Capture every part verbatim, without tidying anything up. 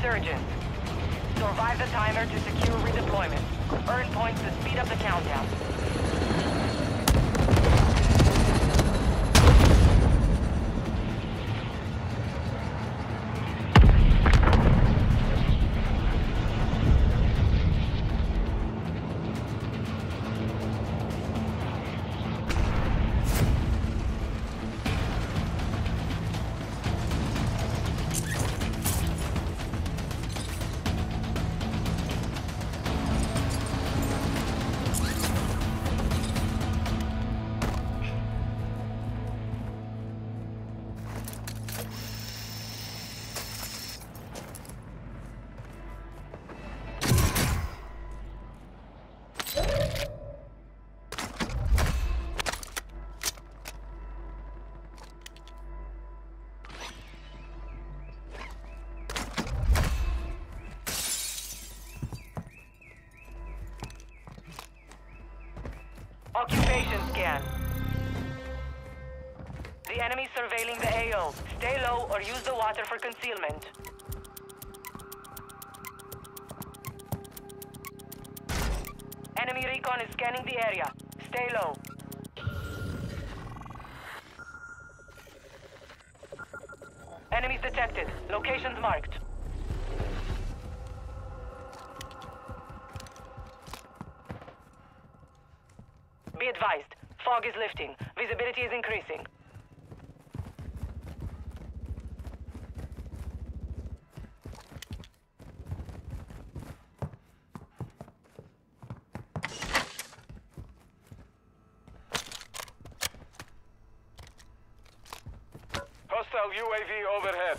resurgence. Survive the timer to secure redeployment. Earn points to speed up the countdown. Occupation scan. The enemy surveilling the A O. Stay low or use the water for concealment. Enemy recon is scanning the area. Stay low. Enemies detected. Locations marked. Be advised, fog is lifting. Visibility is increasing. Hostile U A V overhead.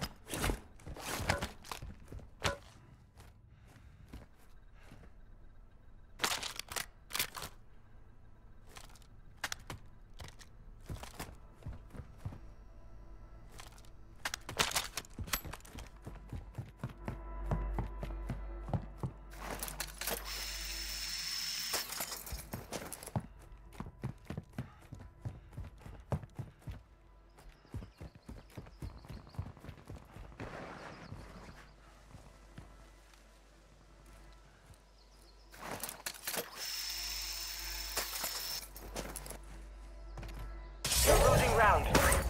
Losing round.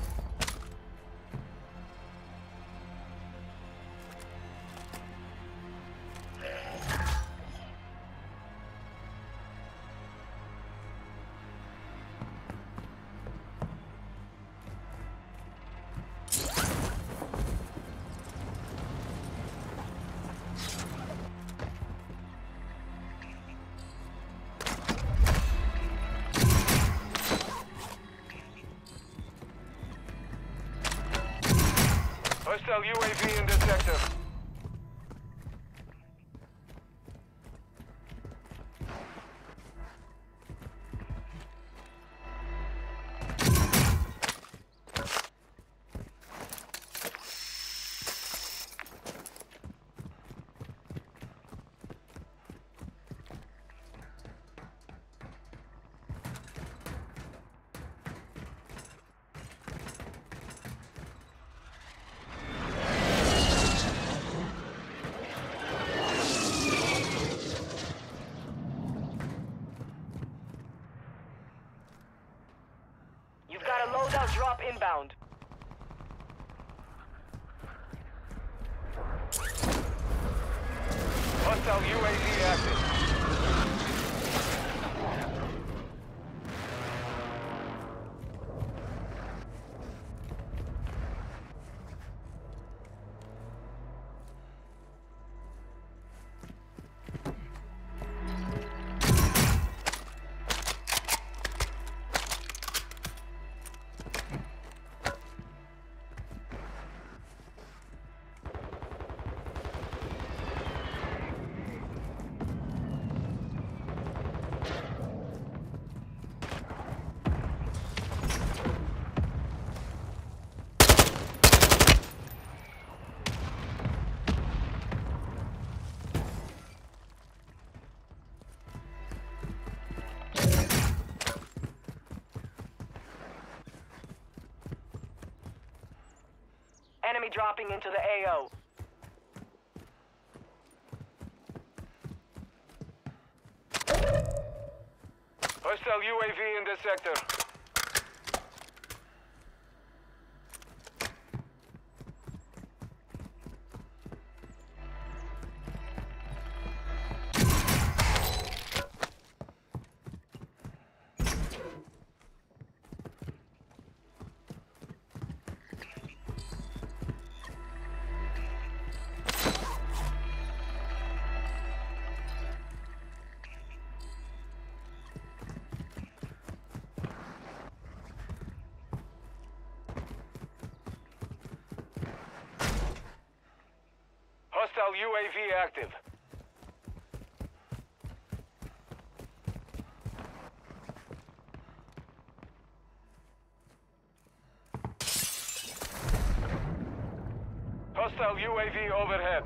Hostile U A V in the sector. You've got a loadout drop inbound. Hostile U A V active. Enemy dropping into the A O. this sector. Hostile U A V active. Hostile U A V overhead.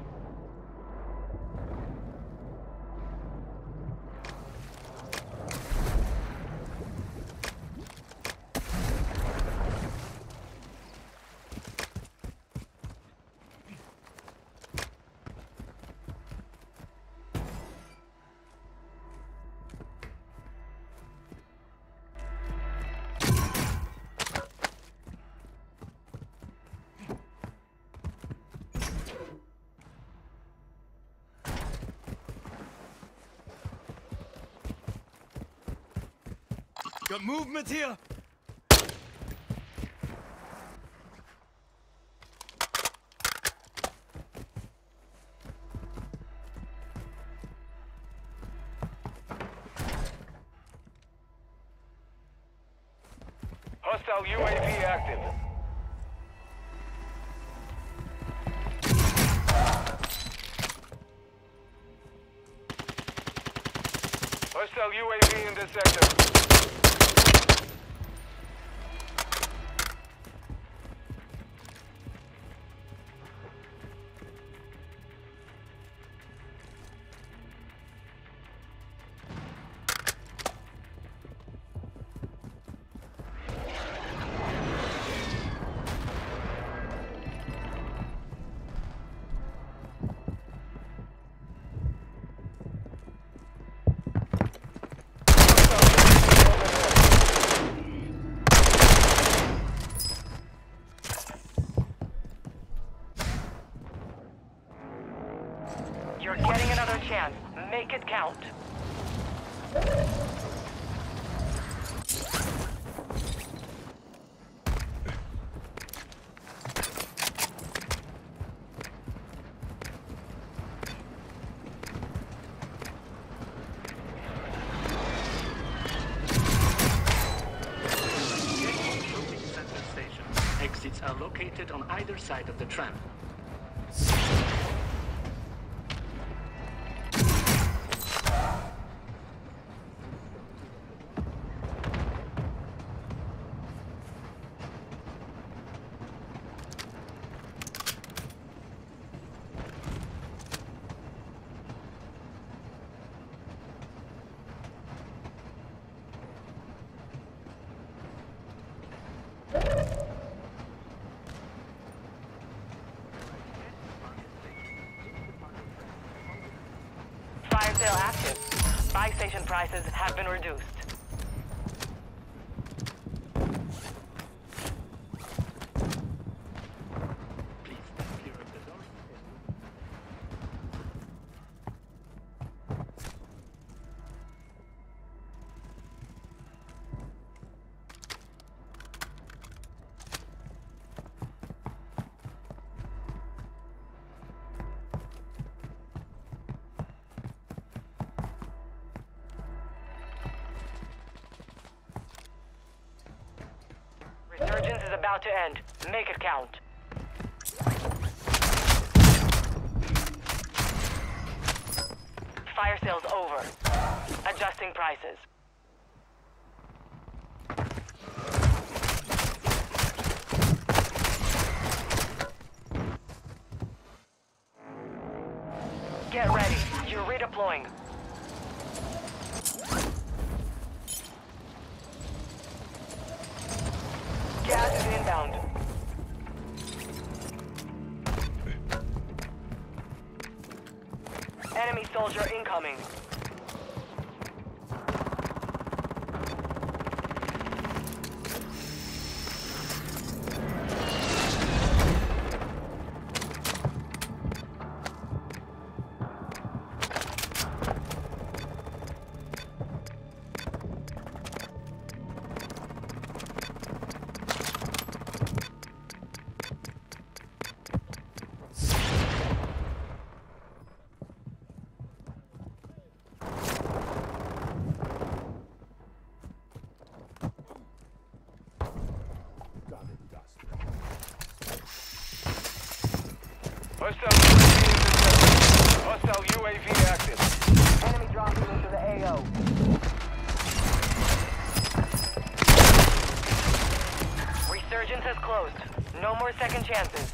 Got movement here! Hostile U A V active. Hostile U A V in this sector. You're getting another chance. Make it count. Exits are located on either side of the tram. Fire sale active. Buy station prices have been reduced. Please clear up the door. Resurgence is about to end. Make it count. Fire sale's over. Adjusting prices. Get ready. You're redeploying. Gas is inbound. Enemy soldier incoming. distance has closed. No more second chances.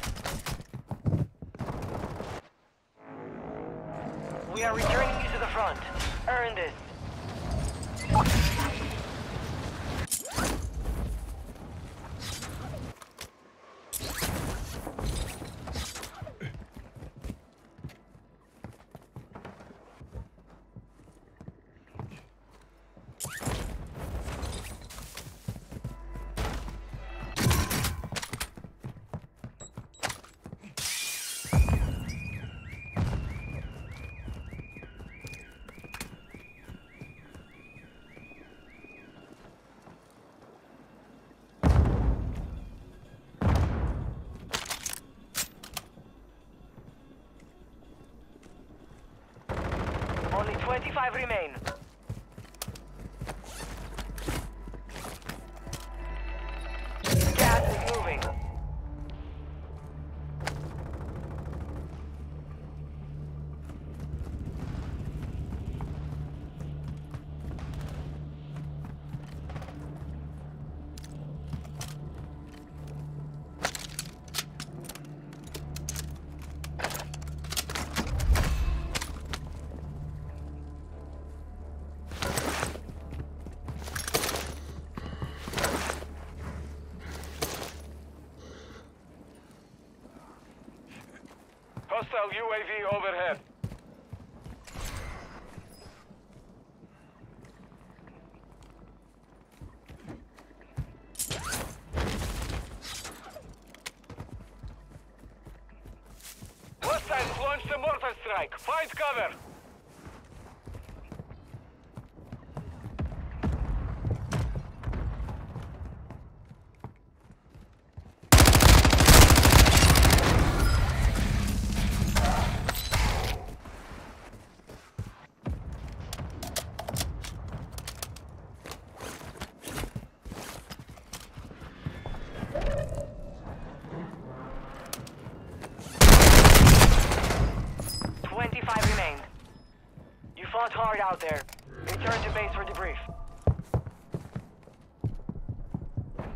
We are returning you to the front. Earn this. Only twenty-five remain. Gas is moving. Hostile U A V overhead. Hostiles launched a mortar strike. Find cover. twenty-five remain. You fought hard out there. Return to base for debrief.